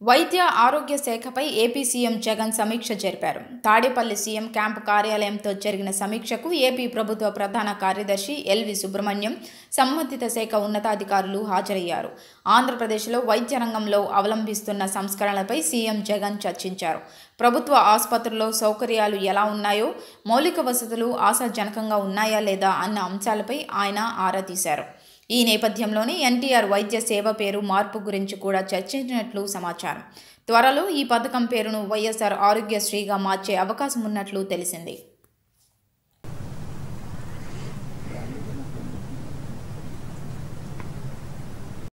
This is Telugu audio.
వైద్య ఆరోగ్య శాఖపై ఏపీ సీఎం జగన్ సమీక్ష జరిపారు. తాడేపల్లి సీఎం క్యాంపు కార్యాలయంతో జరిగిన సమీక్షకు ఏపీ ప్రభుత్వ ప్రధాన కార్యదర్శి ఎల్వి సుబ్రహ్మణ్యం, సంబంధిత శాఖ ఉన్నతాధికారులు హాజరయ్యారు. ఆంధ్రప్రదేశ్లో వైద్య రంగంలో అవలంబిస్తున్న సంస్కరణలపై సీఎం జగన్ చర్చించారు. ప్రభుత్వ ఆసుపత్రుల్లో సౌకర్యాలు ఎలా ఉన్నాయో, మౌలిక వసతులు ఆశాజనకంగా ఉన్నాయా లేదా అన్న అంశాలపై ఆయన ఆరా తీశారు. ఈ నేపథ్యంలోనే ఎన్టీఆర్ వైద్య సేవ పేరు మార్పు గురించి కూడా చర్చించినట్లు సమాచారం. త్వరలో ఈ పథకం పేరును వైఎస్ఆర్ ఆరోగ్యశ్రీగా మార్చే అవకాశం ఉన్నట్లు తెలిసింది.